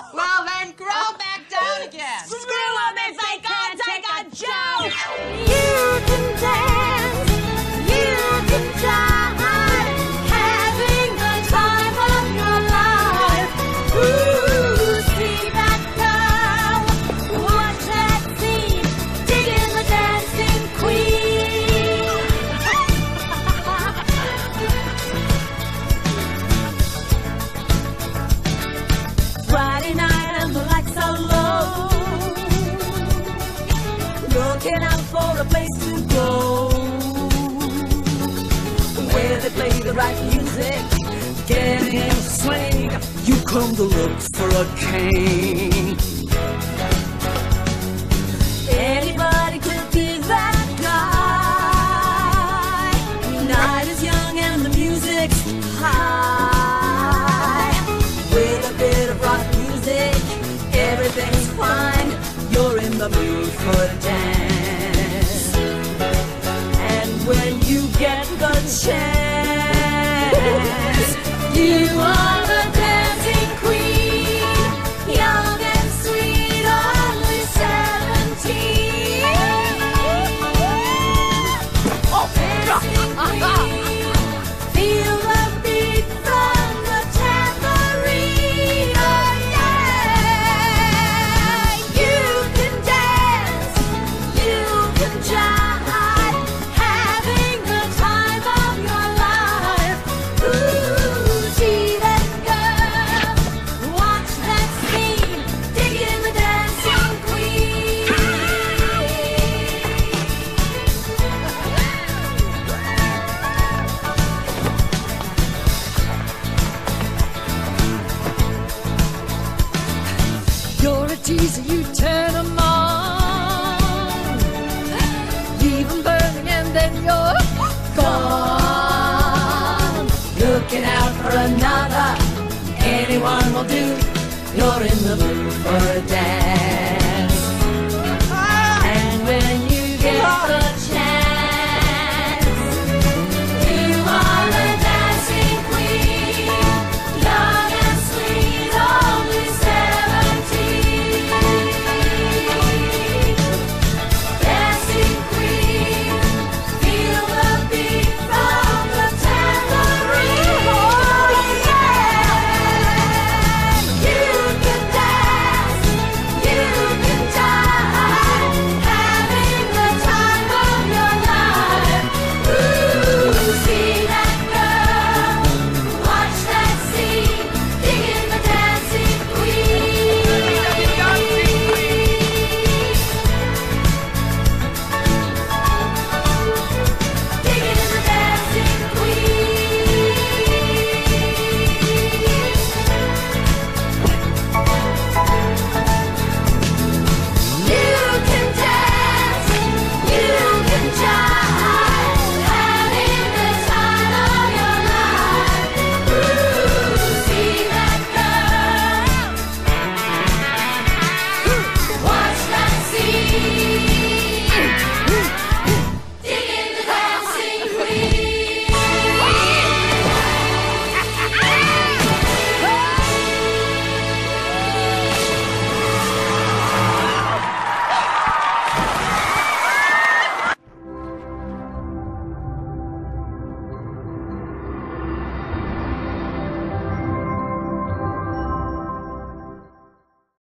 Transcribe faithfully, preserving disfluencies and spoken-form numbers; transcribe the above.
Well, then grow back down again. Screw 'em if they can't take a joke. You can dance, you can jive, having the time of your life. Ooh, see that girl, watch that scene, digging the dancing queen. Friday night and the lights are low, looking out for a place to go, where they play the right music, getting in a swing. You come to look for a king. Anybody could be that guy. Night is young and the music's high. With a bit of rock music, everything's fine. You're in the mood for a dance. And when you get the chance, you are the dancing queen, young and sweet, only seventeen. Dancing queen, feel the beat from the tambourine. Oh yeah, you can dance, you can jive, having the time of your life. Ooh, see that girl, watch that scene, digging the dancing queen. You're a teaser, you turn 'em on. Leave 'em burning and then you're Gone, looking out for another, anyone will do. You're in the mood for a dance.